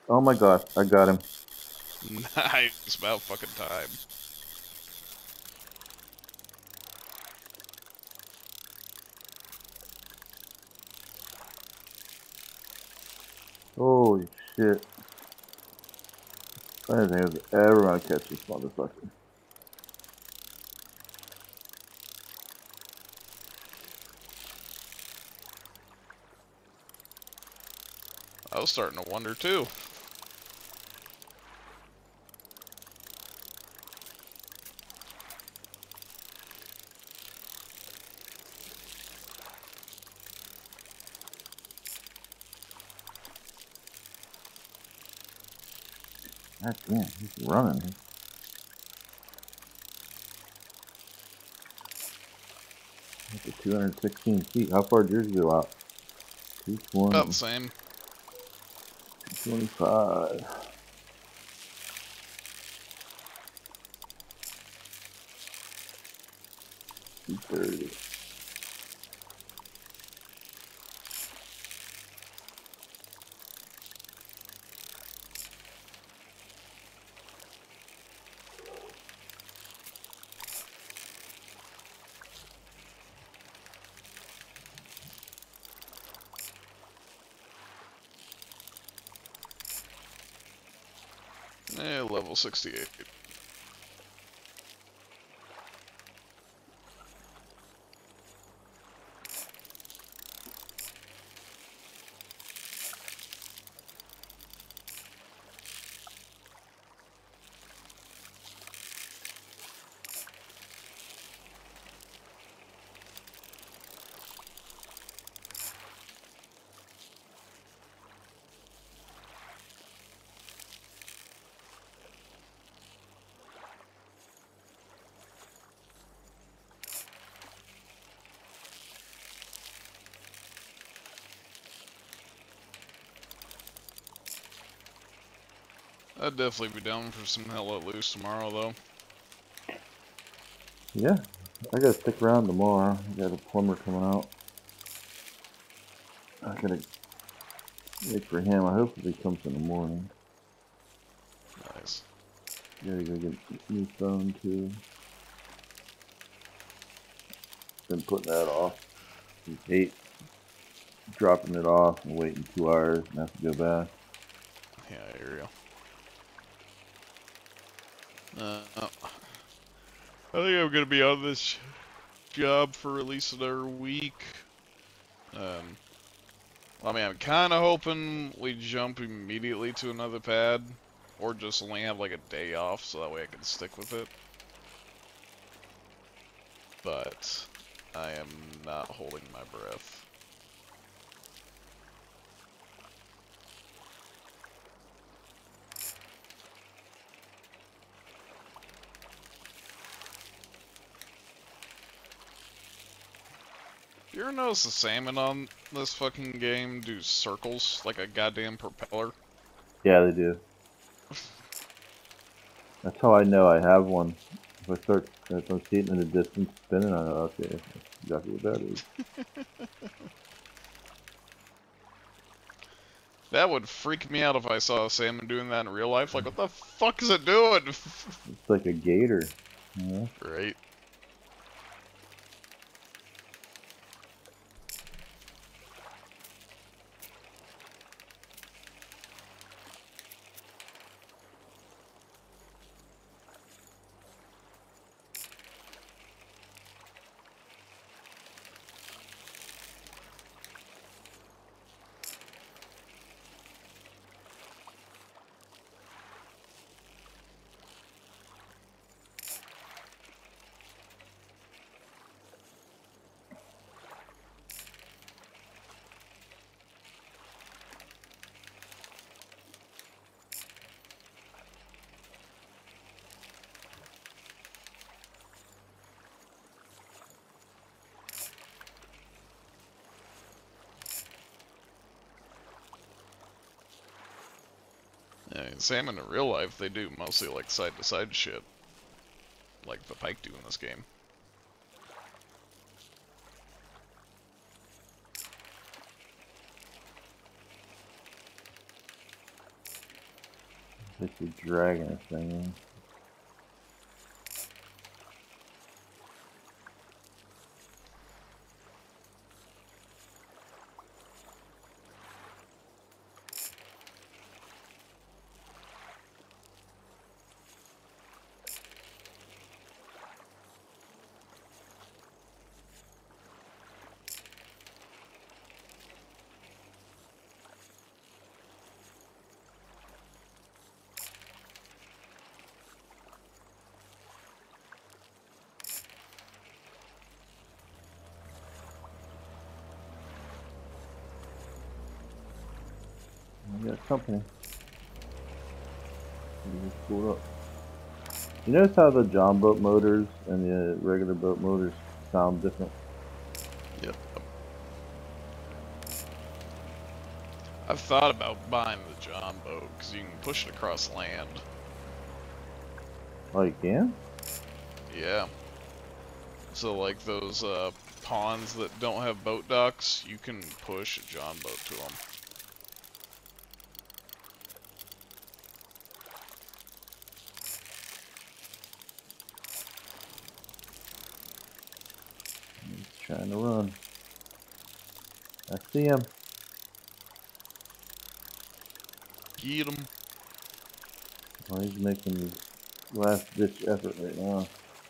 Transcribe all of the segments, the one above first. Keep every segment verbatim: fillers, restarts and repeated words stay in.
Oh my gosh, I got him. Nice, about fucking time. Holy shit. I didn't think I was ever gonna catch this motherfucker. I was starting to wonder too. God damn, he's running. That's at two hundred sixteen feet. How far did yours go out? About the two twenty, same. two twenty-five, two thirty. Eh, level sixty-eight. I'd definitely be down for some hell let loose tomorrow though. Yeah, I gotta stick around tomorrow. I got a plumber coming out. I gotta wait for him. I hope he comes in the morning. Nice. Gotta go get a new phone too. Been putting that off. I hate dropping it off and waiting two hours and have to go back. Yeah, I hear you. Uh, I think I'm gonna be on this job for at least another week. Um, I mean, I'm kind of hoping we jump immediately to another pad, or just only have like a day off, so that way I can stick with it. But I am not holding my breath. You ever notice the salmon on this fucking game do circles like a goddamn propeller? Yeah, they do. That's how I know I have one. If I start, if I'm seeing it in the distance spinning, I know, okay, that's exactly what that is. That would freak me out if I saw a salmon doing that in real life. Like, what the fuck is it doing? It's like a gator, you know? Right. Yeah, salmon in real life, they do mostly like side to side shit. Like the pike do in this game. It's a dragging this thing in. We got company. We just pulled up. You notice how the John boat motors and the regular boat motors sound different? Yep. I've thought about buying the John boat because you can push it across land. Oh, you can? Yeah. So like those uh, ponds that don't have boat docks, you can push a John boat to them. He's trying to run. I see him. Get them. Oh, he's making his last ditch effort right now.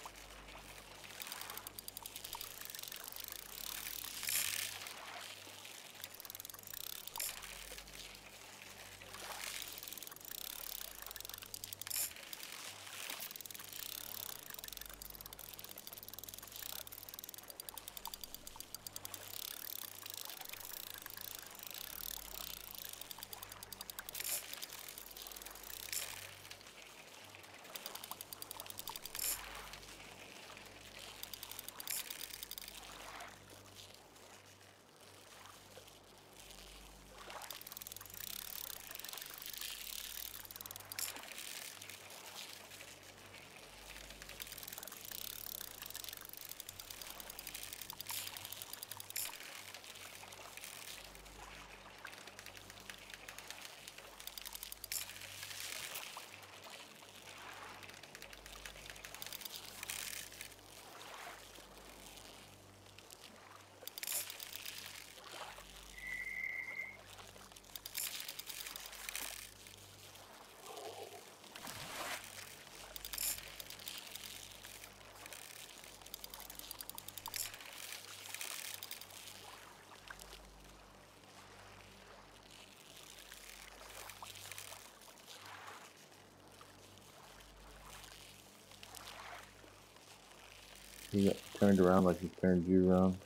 He got turned around like he turned you around.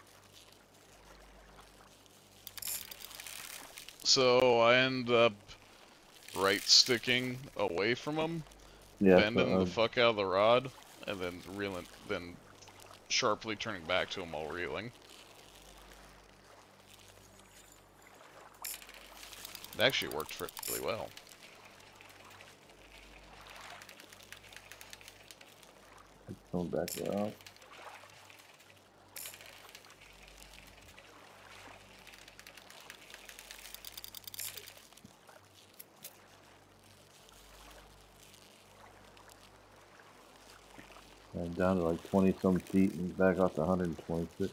So I end up right sticking away from him, Yeah, bending so, the uh, fuck out of the rod, and then reeling, then sharply turning back to him while reeling. It actually worked really well. he's coming back around. And down to like twenty some feet and back off to one hundred twenty-six.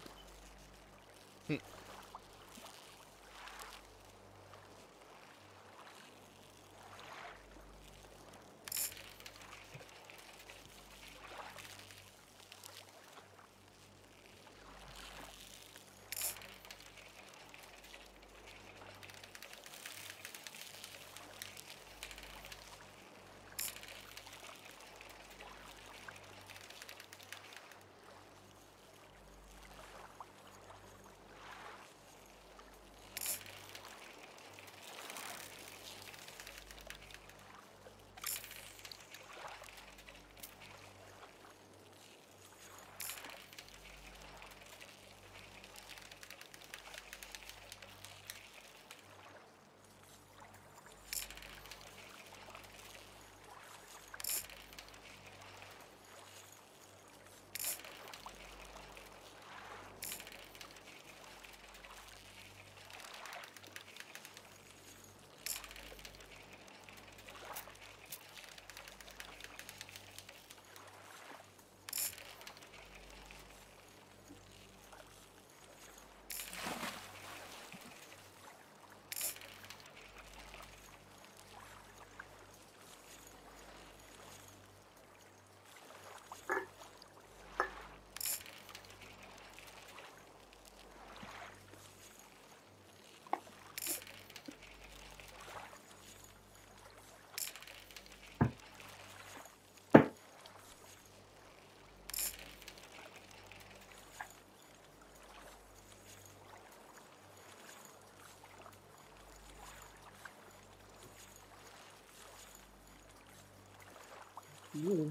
Yeah.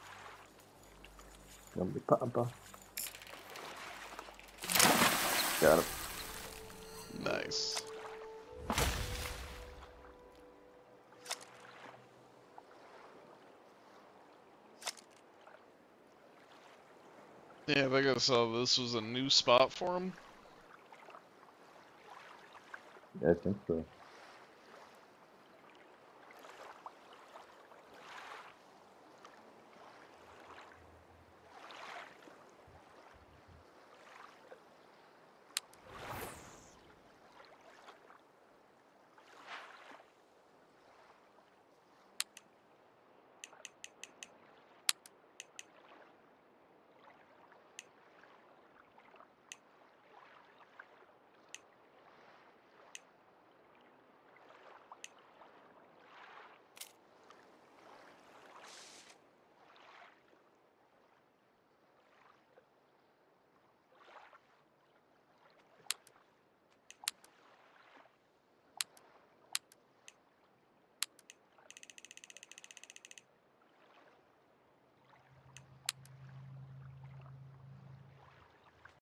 Come to Papa. Got him. Nice. Yeah, I think I saw this was a new spot for him. Yeah, I think so.